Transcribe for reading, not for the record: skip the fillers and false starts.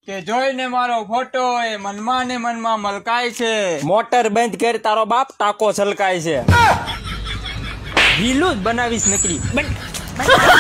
કે જોઈને મારો ફોટો એ મનમાં ને મનમાં મલકાય છે. મોટર બંધ કર, તારો બાપ તાકો છલકાય છે. ઢીલું જ બનાવીશ નકરી.